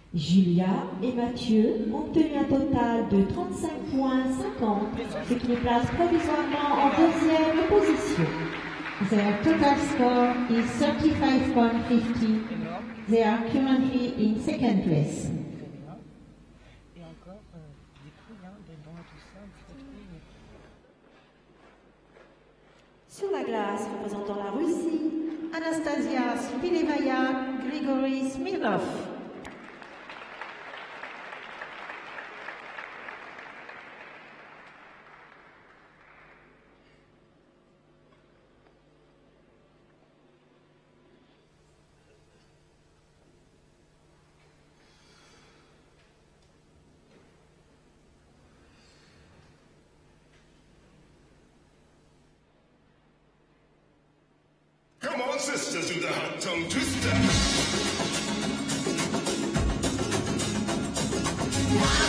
Julia et Mathieu ont obtenu un total de 35 points 50, ce qui les place provisoirement en deuxième position. Their total score is 35.50. They are currently in second place. Sur la glace, représentant la Russie, Anastasia SHPILEVAYA, Grigory, SMIRNOV. Come on, sisters, do the hot tongue twister.